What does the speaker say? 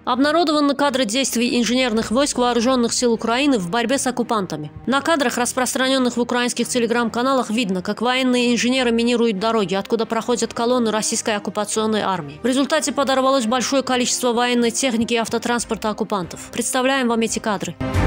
Обнародованы кадры действий инженерных войск вооруженных сил Украины в борьбе с оккупантами. На кадрах, распространенных в украинских телеграм-каналах, видно, как военные инженеры минируют дороги, откуда проходят колонны российской оккупационной армии. В результате подорвалось большое количество военной техники и автотранспорта оккупантов. Представляем вам эти кадры.